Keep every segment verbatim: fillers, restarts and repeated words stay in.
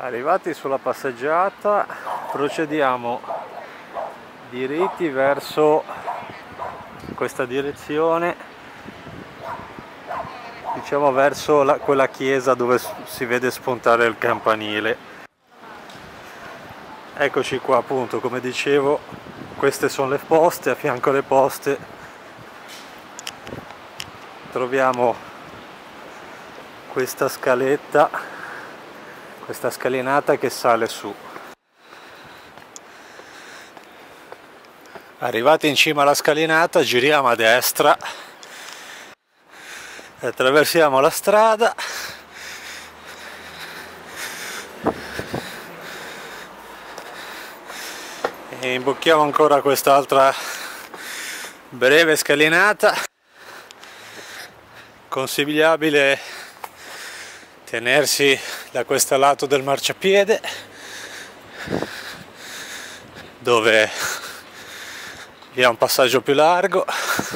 Arrivati sulla passeggiata, procediamo diritti verso questa direzione, diciamo verso la, quella chiesa dove si vede spuntare il campanile. Eccoci qua, appunto, come dicevo, queste sono le poste. A fianco alle poste troviamo questa scaletta, questa scalinata che sale su. Arrivati in cima alla scalinata, giriamo a destra e attraversiamo la strada. E imbocchiamo ancora quest'altra breve scalinata. Consigliabile tenersi da questo lato del marciapiede, dove vi è un passaggio più largo,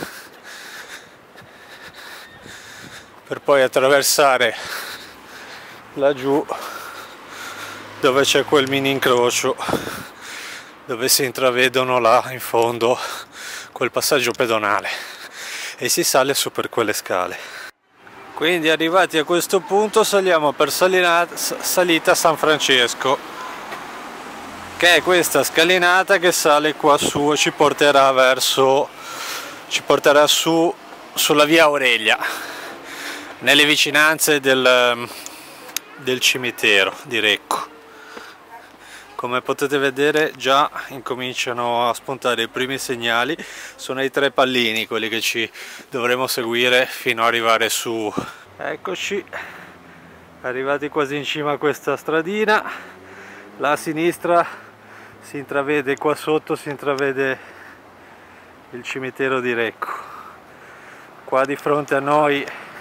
per poi attraversare laggiù dove c'è quel mini incrocio, dove si intravedono là in fondo quel passaggio pedonale, e si sale su per quelle scale. Quindi arrivati a questo punto saliamo per salina, salita San Francesco, che è questa scalinata che sale qua su e ci porterà verso ci porterà su sulla via Aurelia, nelle vicinanze del, del cimitero di Recco. Come potete vedere già incominciano a spuntare i primi segnali. Sono i tre pallini quelli che ci dovremo seguire fino ad arrivare su. Eccoci, arrivati quasi in cima a questa stradina. Là a sinistra si intravede, qua sotto si intravede il cimitero di Recco. Qua di fronte a noi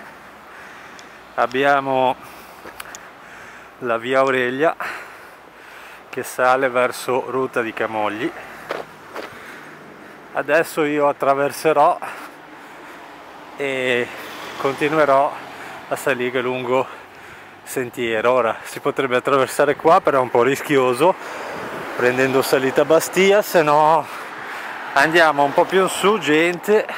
abbiamo la via Aurelia che sale verso Ruta di Camogli. Adesso io attraverserò e continuerò a salire lungo sentiero. Ora si potrebbe attraversare qua, però è un po' rischioso prendendo salita Bastia, se no andiamo un po' più in su, gente,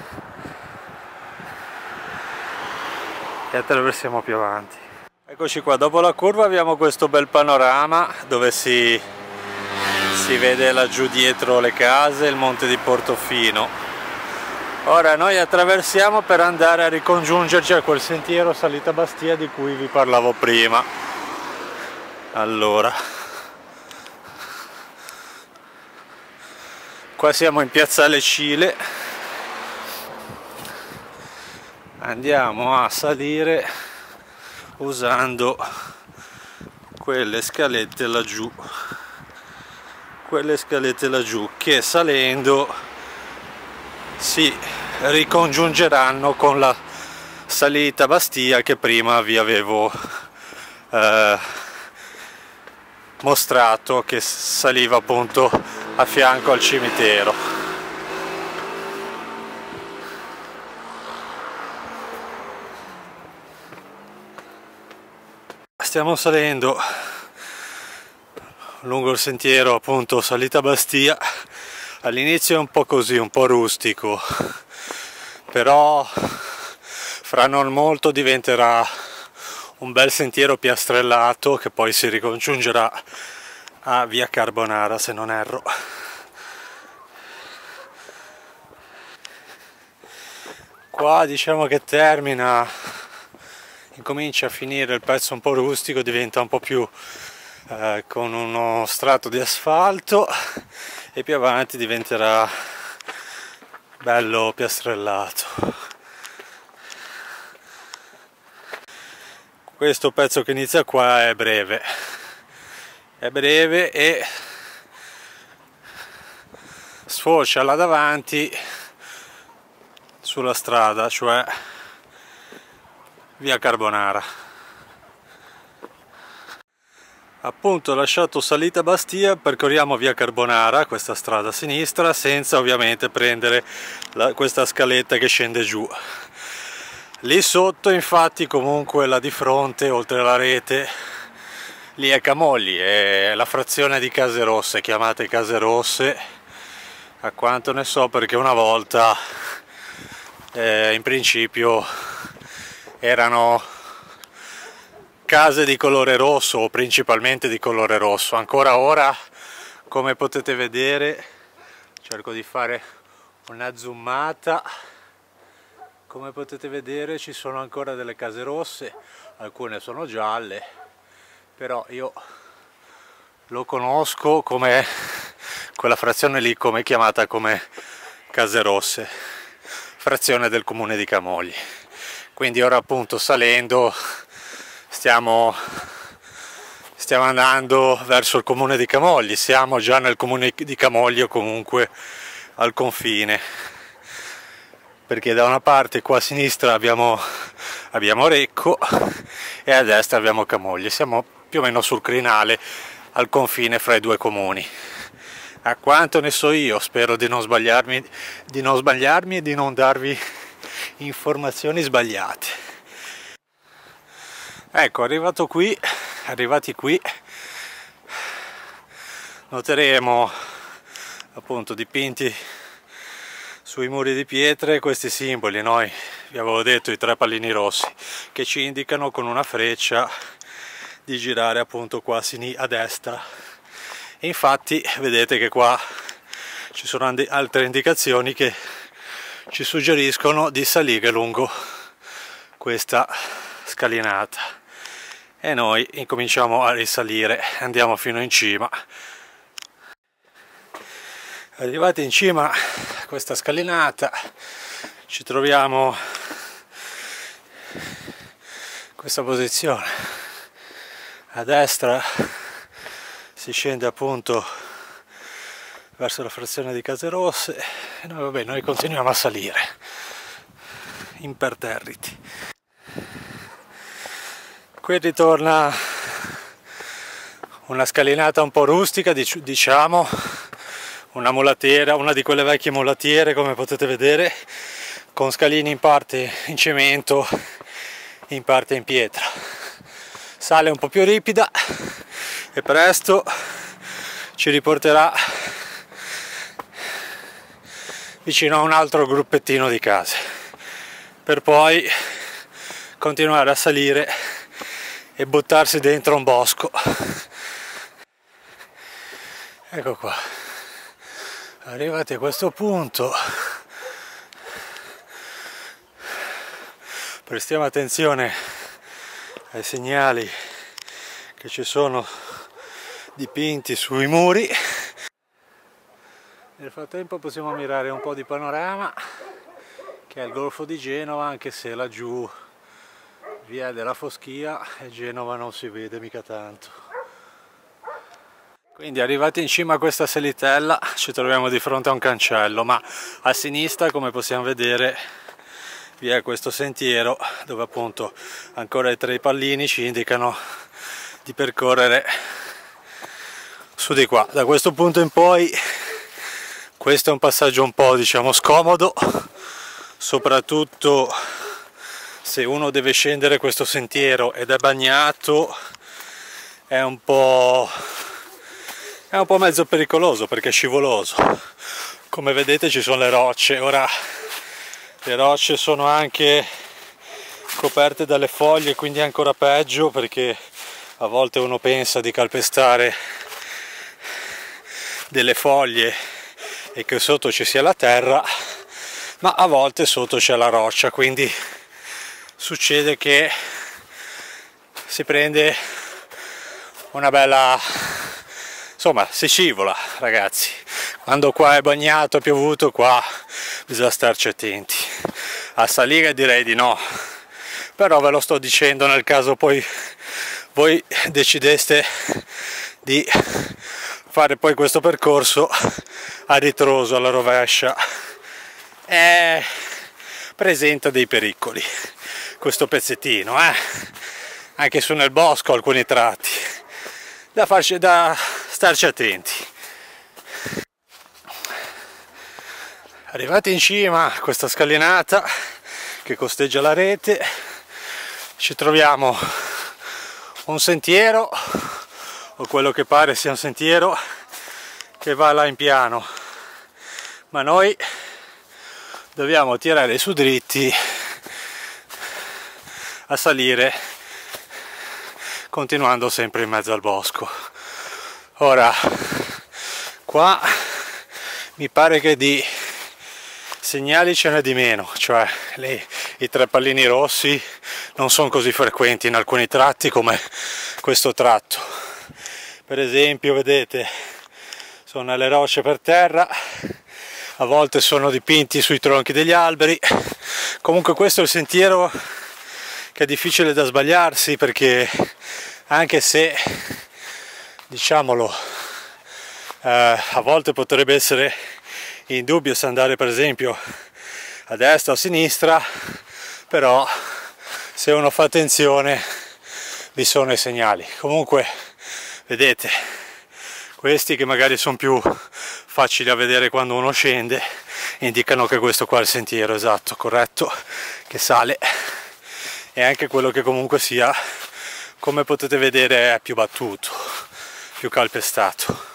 e attraversiamo più avanti. Eccoci qua, dopo la curva abbiamo questo bel panorama dove si, si vede laggiù dietro le case, il monte di Portofino. Ora noi attraversiamo per andare a ricongiungerci a quel sentiero salita Bastia di cui vi parlavo prima. Allora, qua siamo in Piazzale Cile, andiamo a salire usando quelle scalette laggiù, quelle scalette laggiù che salendo si ricongiungeranno con la salita Bastia che prima vi avevo eh, mostrato, che saliva appunto a fianco al cimitero. Stiamo salendo lungo il sentiero appunto salita Bastia. All'inizio è un po' così, un po' rustico, però fra non molto diventerà un bel sentiero piastrellato che poi si ricongiungerà a via Carbonara, se non erro. Qua diciamo che termina, incomincia a finire il pezzo un po' rustico, diventa un po' più eh, con uno strato di asfalto, e più avanti diventerà bello piastrellato. Questo pezzo che inizia qua è breve, è breve e sfocia là davanti sulla strada, cioè via Carbonara. Appunto, lasciato salita Bastia, percorriamo via Carbonara, questa strada a sinistra, senza ovviamente prendere la, questa scaletta che scende giù. Lì sotto infatti comunque là di fronte, oltre alla rete, lì è Camogli, è la frazione di Case Rosse, chiamate Case Rosse a quanto ne so, perché una volta eh, in principio erano case di colore rosso o principalmente di colore rosso. Ancora ora, come potete vedere, cerco di fare una zoomata, come potete vedere ci sono ancora delle case rosse, alcune sono gialle, però io lo conosco come quella frazione lì, come è chiamata, come Case Rosse, frazione del comune di Camogli. Quindi ora appunto salendo stiamo stiamo andando verso il comune di Camogli, siamo già nel comune di Camogli o comunque al confine, perché da una parte qua a sinistra abbiamo, abbiamo Recco e a destra abbiamo Camogli, siamo più o meno sul crinale al confine fra i due comuni. A quanto ne so io, spero di non sbagliarmi, di non sbagliarmi e di non darvi informazioni sbagliate. Ecco, arrivato qui, arrivati qui, noteremo appunto dipinti sui muri di pietre questi simboli. Noi vi avevo detto i tre pallini rossi che ci indicano con una freccia di girare appunto qua a destra. E infatti vedete che qua ci sono altre indicazioni che ci suggeriscono di salire lungo questa scalinata e noi incominciamo a risalire, andiamo fino in cima. Arrivati in cima a questa scalinata ci troviamo in questa posizione. A destra si scende appunto verso la frazione di Case Rosse e noi, vabbè, noi continuiamo a salire imperterriti. Qui ritorna una scalinata un po' rustica, diciamo, una mulatiera, una di quelle vecchie mulatiere, come potete vedere, con scalini in parte in cemento, in parte in pietra. Sale un po' più ripida e presto ci riporterà vicino a un altro gruppettino di case, per poi continuare a salire e buttarsi dentro un bosco. Ecco qua, arrivati a questo punto prestiamo attenzione ai segnali che ci sono dipinti sui muri. Nel frattempo possiamo ammirare un po' di panorama che è il Golfo di Genova, anche se laggiù via della Foschia e Genova non si vede mica tanto. Quindi arrivati in cima a questa salitella ci troviamo di fronte a un cancello, ma a sinistra, come possiamo vedere, vi è questo sentiero dove appunto ancora i tre pallini ci indicano di percorrere su di qua. Da questo punto in poi questo è un passaggio un po', diciamo, scomodo, soprattutto se uno deve scendere questo sentiero ed è bagnato, è un po' è un po' mezzo pericoloso perché è scivoloso. Come vedete ci sono le rocce, ora le rocce sono anche coperte dalle foglie, quindi è ancora peggio, perché a volte uno pensa di calpestare delle foglie e che sotto ci sia la terra, ma a volte sotto c'è la roccia, quindi succede che si prende una bella, insomma, si scivola, ragazzi. Quando qua è bagnato, è piovuto, qua bisogna starci attenti. A salire direi di no, però ve lo sto dicendo nel caso poi voi decideste di fare poi questo percorso a ritroso, alla rovescia. E presenta dei pericoli questo pezzettino, eh? Anche su nel bosco alcuni tratti, da, farci, da starci attenti. Arrivati in cima a questa scalinata che costeggia la rete, ci troviamo un sentiero o quello che pare sia un sentiero che va là in piano, ma noi dobbiamo tirare su dritti a salire continuando sempre in mezzo al bosco. Ora qua mi pare che di segnali ce n'è di meno, cioè le, i tre pallini rossi non sono così frequenti in alcuni tratti come questo tratto. Per esempio, vedete, sono le rocce per terra, a volte sono dipinti sui tronchi degli alberi. Comunque questo è il sentiero che è difficile da sbagliarsi, perché anche se, diciamolo, eh, a volte potrebbe essere in dubbio se andare per esempio a destra o a sinistra, però se uno fa attenzione vi sono i segnali. Comunque vedete, questi che magari sono più facili a vedere quando uno scende indicano che questo qua è il sentiero esatto, corretto, che sale, e anche quello che comunque sia, come potete vedere, è più battuto, più calpestato.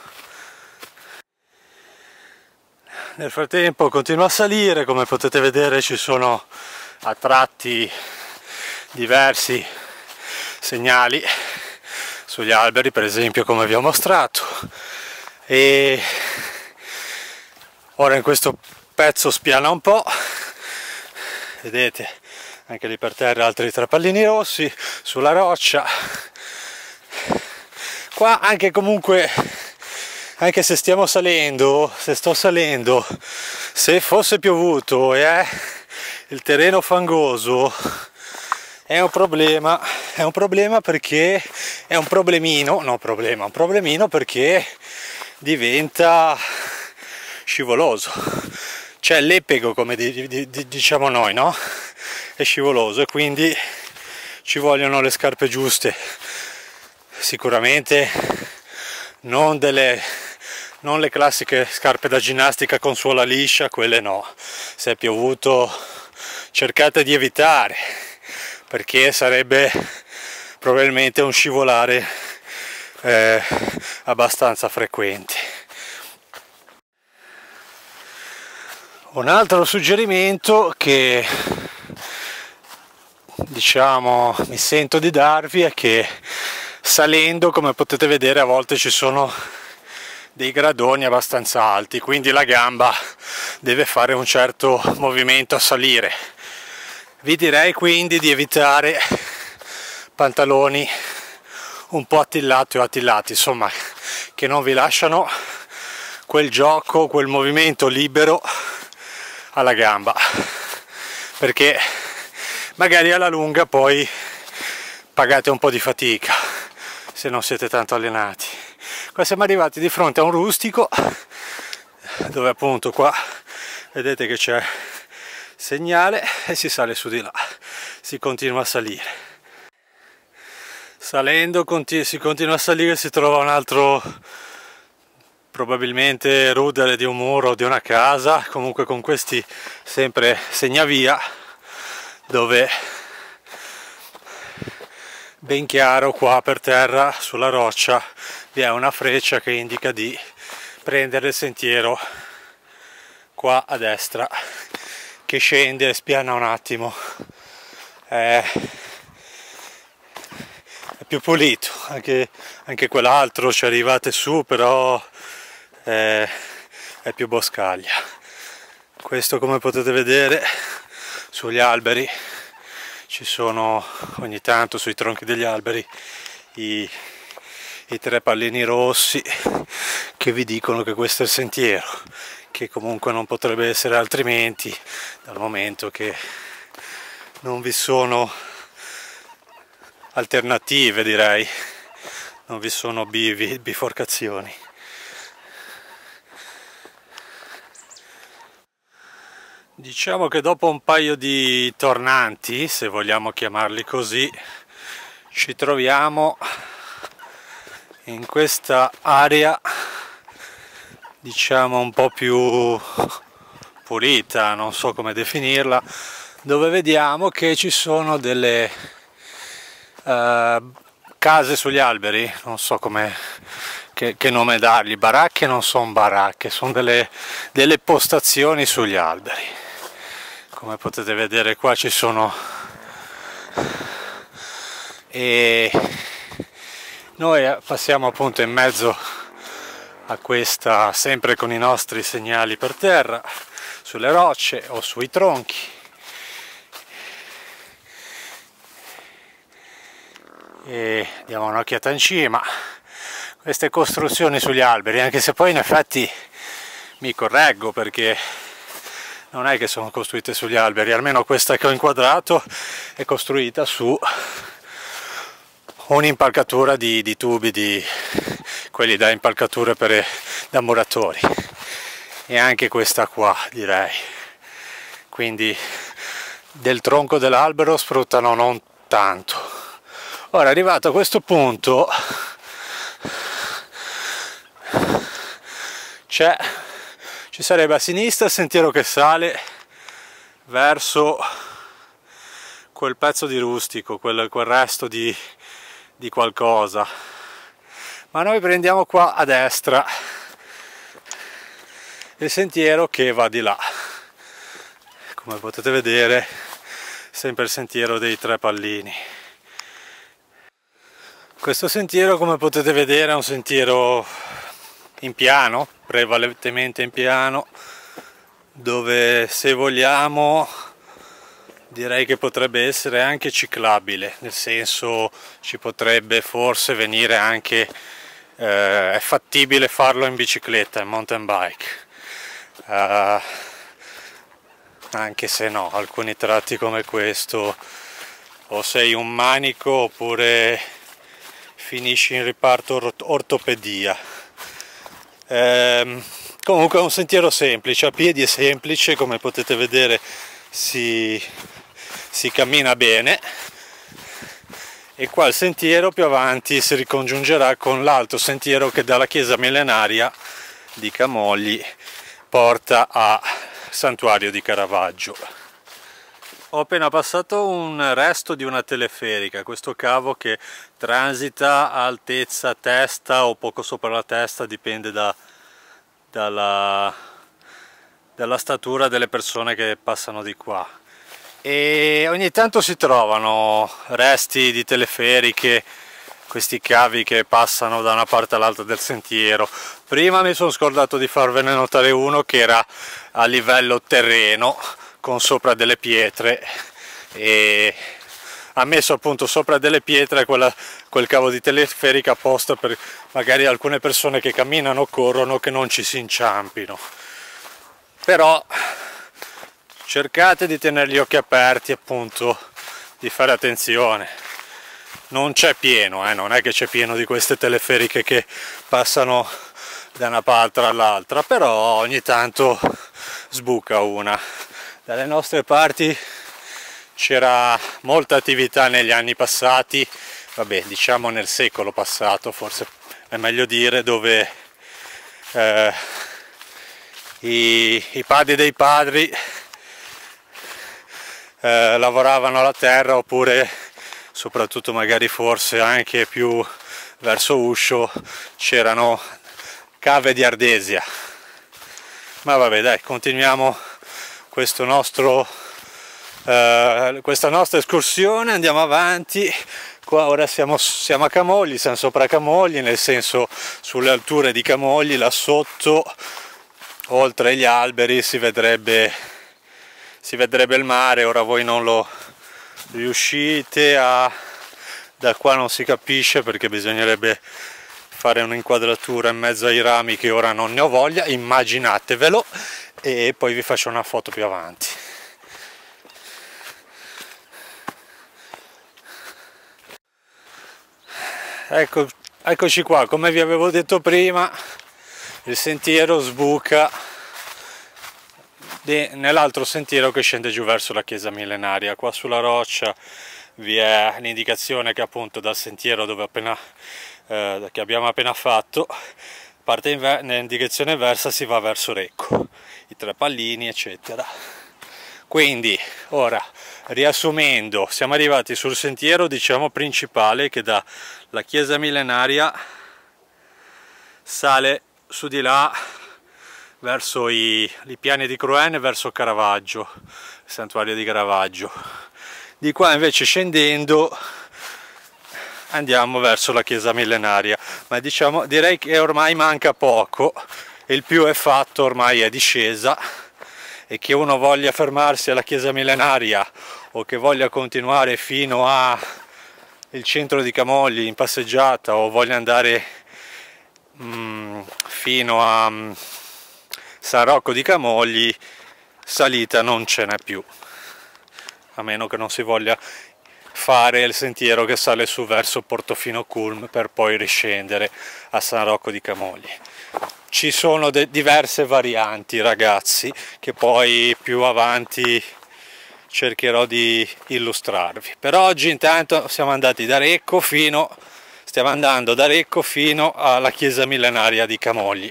Nel frattempo continua a salire, come potete vedere ci sono a tratti diversi segnali sugli alberi, per esempio, come vi ho mostrato, e ora in questo pezzo spiana un po', vedete anche lì per terra altri tre pallini rossi sulla roccia. Qua anche comunque, anche se stiamo salendo, se sto salendo, se fosse piovuto e è il terreno fangoso, è un problema, è un problema perché è un problemino, no problema, un problemino perché diventa scivoloso, cioè l'epego, come di, di, di, diciamo noi, no? È scivoloso, e quindi ci vogliono le scarpe giuste, sicuramente non delle non le classiche scarpe da ginnastica con suola liscia, quelle no. Se è piovuto cercate di evitare, perché sarebbe probabilmente un scivolare eh, abbastanza frequente. Un altro suggerimento che, diciamo, mi sento di darvi è che salendo, come potete vedere, a volte ci sono dei gradoni abbastanza alti, quindi la gamba deve fare un certo movimento a salire. Vi direi quindi di evitare pantaloni un po' attillati o attillati, insomma, che non vi lasciano quel gioco, quel movimento libero alla gamba, perché magari alla lunga poi pagate un po' di fatica se non siete tanto allenati. Qua siamo arrivati di fronte a un rustico dove appunto qua vedete che c'è segnale e si sale su di là, si continua a salire. Salendo conti si continua a salire, si trova un altro, probabilmente rudere di un muro o di una casa, comunque con questi sempre segnavia, dove ben chiaro qua per terra sulla roccia vi è una freccia che indica di prendere il sentiero qua a destra, che scende e spiana un attimo, è, è più pulito, anche, anche quell'altro ci arrivate su, però è, è più boscaglia. Questo, come potete vedere, sugli alberi ci sono ogni tanto sui tronchi degli alberi i, i tre pallini rossi che vi dicono che questo è il sentiero, che comunque non potrebbe essere altrimenti, dal momento che non vi sono alternative, direi, non vi sono bivi, biforcazioni. Diciamo che dopo un paio di tornanti, se vogliamo chiamarli così, ci troviamo in questa area, diciamo un po' più pulita, non so come definirla, dove vediamo che ci sono delle uh, case sugli alberi, non so come, che, che nome dargli. Baracche non sono baracche, sono delle, delle postazioni sugli alberi. Come potete vedere qua ci sono, e noi passiamo appunto in mezzo a questa, sempre con i nostri segnali per terra, sulle rocce o sui tronchi. E diamo un'occhiata in cima. Queste costruzioni sugli alberi, anche se poi in effetti mi correggo, perché non è che sono costruite sugli alberi, almeno questa che ho inquadrato è costruita su un'impalcatura di, di tubi, di quelli da impalcature per, da muratori, e anche questa qua direi, quindi del tronco dell'albero sfruttano non tanto. Ora, arrivato a questo punto, c'è ci sarebbe a sinistra il sentiero che sale verso quel pezzo di rustico, quel, quel resto di, di qualcosa, ma noi prendiamo qua a destra il sentiero che va di là. Come potete vedere, sempre il sentiero dei tre pallini. Questo sentiero, come potete vedere, è un sentiero in piano, prevalentemente in piano, dove se vogliamo direi che potrebbe essere anche ciclabile, nel senso ci potrebbe forse venire anche, eh, è fattibile farlo in bicicletta, in mountain bike, uh, anche se no, alcuni tratti come questo o sei un manico oppure finisci in riparto ortopedia. Ehm, comunque è un sentiero semplice, a piedi è semplice, come potete vedere si, si cammina bene, e qua il sentiero più avanti si ricongiungerà con l'altro sentiero che dalla chiesa millenaria di Camogli porta a Santuario di Caravaggio. Ho appena passato un resto di una teleferica, questo cavo che transita a altezza testa o poco sopra la testa, dipende da, dalla, dalla statura delle persone che passano di qua. E ogni tanto si trovano resti di teleferiche, questi cavi che passano da una parte all'altra del sentiero. Prima mi sono scordato di farvene notare uno che era a livello terreno, con sopra delle pietre, e ha messo appunto sopra delle pietre quella, quel cavo di teleferica apposta per magari alcune persone che camminano o corrono che non ci si inciampino. Però cercate di tenere gli occhi aperti, appunto, di fare attenzione. Non c'è pieno, eh? Non è che c'è pieno di queste teleferiche che passano da una parte all'altra, però ogni tanto sbuca una. Dalle nostre parti c'era molta attività negli anni passati, vabbè, diciamo nel secolo passato, forse è meglio dire, dove eh, i, i padri dei padri eh, lavoravano la terra, oppure soprattutto magari forse anche più verso Uscio c'erano cave di ardesia. Ma vabbè, dai, continuiamo questo nostro, eh, questa nostra escursione, andiamo avanti. Qua ora siamo, siamo a Camogli, siamo sopra Camogli, nel senso sulle alture di Camogli, là sotto, oltre gli alberi, si vedrebbe, si vedrebbe il mare. Ora voi non lo riuscite a, da qua non si capisce perché bisognerebbe fare un'inquadratura in mezzo ai rami che ora non ne ho voglia, immaginatevelo, e poi vi faccio una foto più avanti. Ecco, eccoci qua, come vi avevo detto prima, il sentiero sbuca nell'altro sentiero che scende giù verso la chiesa millenaria. Qua sulla roccia vi è l'indicazione che appunto dal sentiero dove appena, eh, che abbiamo appena fatto, parte in, in direzione inversa, si va verso Recco, i tre pallini eccetera. Quindi ora, riassumendo, siamo arrivati sul sentiero, diciamo, principale che dalla chiesa millenaria sale su di là verso i, i piani di Cruenne, verso Caravaggio, il santuario di Caravaggio. Di qua invece scendendo andiamo verso la chiesa millenaria, ma diciamo, direi che ormai manca poco, il più è fatto, ormai è discesa, e che uno voglia fermarsi alla chiesa millenaria o che voglia continuare fino al centro di Camogli in passeggiata o voglia andare mm, fino a mm, San Rocco di Camogli, salita non ce n'è più, a meno che non si voglia fare il sentiero che sale su verso Portofino Culm per poi riscendere a San Rocco di Camogli. Ci sono diverse varianti, ragazzi, che poi più avanti cercherò di illustrarvi. Per oggi intanto siamo andati da Recco fino, stiamo andando da Recco fino alla chiesa millenaria di Camogli.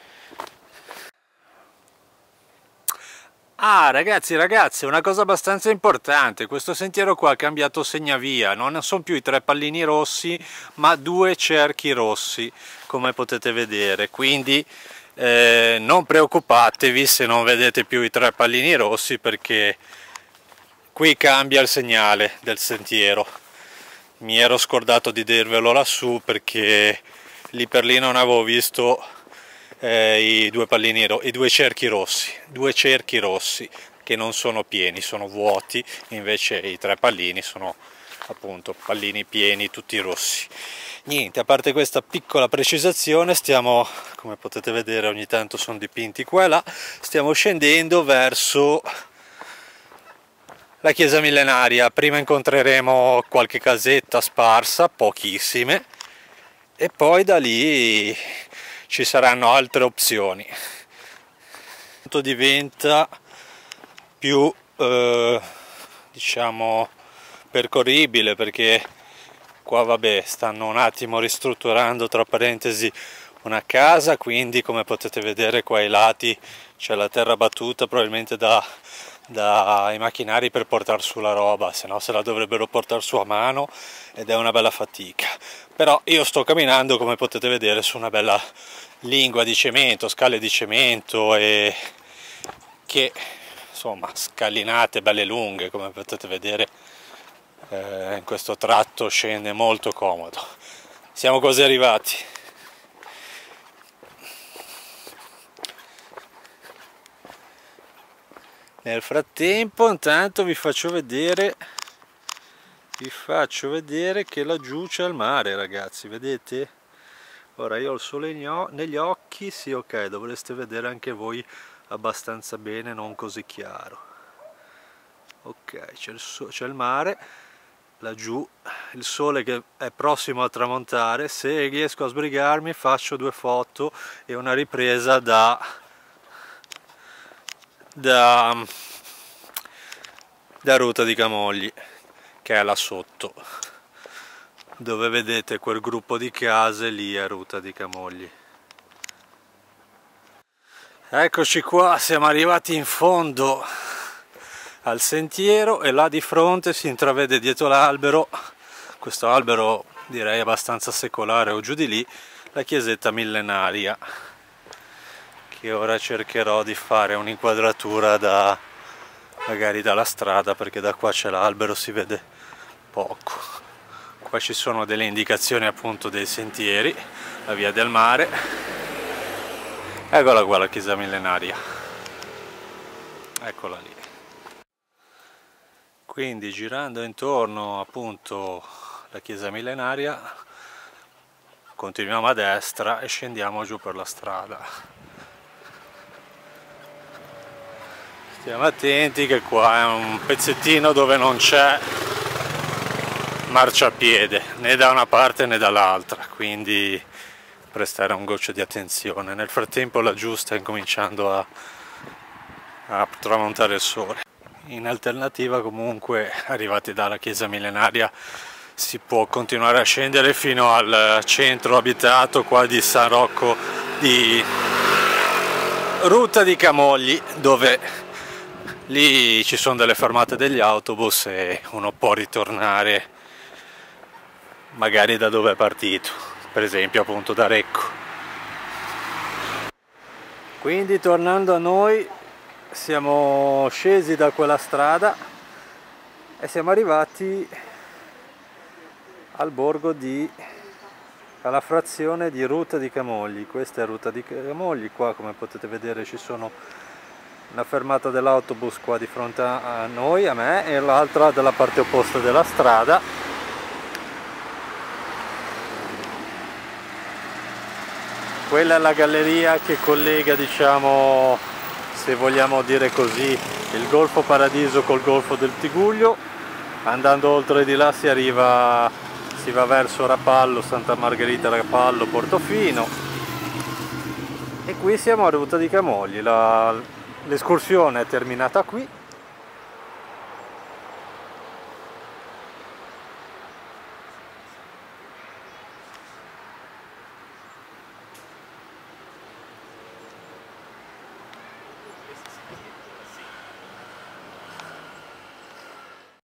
Ah, ragazzi, ragazzi, una cosa abbastanza importante, questo sentiero qua ha cambiato segnavia, non sono più i tre pallini rossi, ma due cerchi rossi, come potete vedere, quindi eh, non preoccupatevi se non vedete più i tre pallini rossi, perché qui cambia il segnale del sentiero. Mi ero scordato di dirvelo lassù, perché lì per lì non avevo visto Eh, i due pallini, i due cerchi rossi, due cerchi rossi che non sono pieni, sono vuoti, invece i tre pallini sono appunto pallini pieni, tutti rossi. Niente, a parte questa piccola precisazione, stiamo, come potete vedere, ogni tanto sono dipinti qua e là, stiamo scendendo verso la chiesa millenaria. Prima incontreremo qualche casetta sparsa, pochissime, e poi da lì ci saranno altre opzioni. Diventa più eh, diciamo percorribile, perché qua vabbè stanno un attimo ristrutturando, tra parentesi, una casa, quindi come potete vedere qua ai lati c'è la terra battuta, probabilmente da dai macchinari per portare su la roba, se no se la dovrebbero portare su a mano ed è una bella fatica. Però io sto camminando, come potete vedere, su una bella lingua di cemento, scale di cemento, e che insomma scalinate belle lunghe, come potete vedere eh, in questo tratto scende molto comodo. Siamo quasi arrivati. Nel frattempo intanto vi faccio vedere vi faccio vedere che laggiù c'è il mare, ragazzi, vedete? Ora io ho il sole negli occhi, sì, ok, dovreste vedere anche voi abbastanza bene, non così chiaro. Ok, c'è il, so c'è il mare laggiù, il sole che è prossimo a tramontare. Se riesco a sbrigarmi faccio due foto e una ripresa da da, da Ruta di Camogli, che è là sotto, dove vedete quel gruppo di case, lì è Ruta di Camogli. Eccoci qua, siamo arrivati in fondo al sentiero e là di fronte si intravede dietro l'albero, questo albero direi abbastanza secolare o giù di lì, la chiesetta millenaria, che ora cercherò di fare un'inquadratura da magari dalla strada, perché da qua c'è l'albero, si vede poco. Qua ci sono delle indicazioni appunto dei sentieri, la via del mare. Eccola qua la chiesa millenaria, eccola lì. Quindi girando intorno appunto alla chiesa millenaria continuiamo a destra e scendiamo giù per la strada. Stiamo attenti che qua è un pezzettino dove non c'è marciapiede né da una parte né dall'altra, quindi prestare un goccio di attenzione. Nel frattempo laggiù sta incominciando a, a tramontare il sole. In alternativa, comunque, arrivati dalla chiesa millenaria si può continuare a scendere fino al centro abitato qua di San Rocco di Ruta di Camogli, dove Lì ci sono delle fermate degli autobus e uno può ritornare magari da dove è partito, per esempio appunto da Recco. Quindi tornando a noi, siamo scesi da quella strada e siamo arrivati al borgo di, alla frazione di Ruta di Camogli. Questa è Ruta di Camogli, qua come potete vedere ci sono una fermata dell'autobus qua di fronte a noi, a me, e l'altra dalla parte opposta della strada. Quella è la galleria che collega, diciamo, se vogliamo dire così, il Golfo Paradiso col Golfo del Tiguglio. Andando oltre di là si arriva, si va verso Rapallo, Santa Margherita Rapallo, Portofino, e qui siamo a Ruta di Camogli. L'escursione è terminata qui.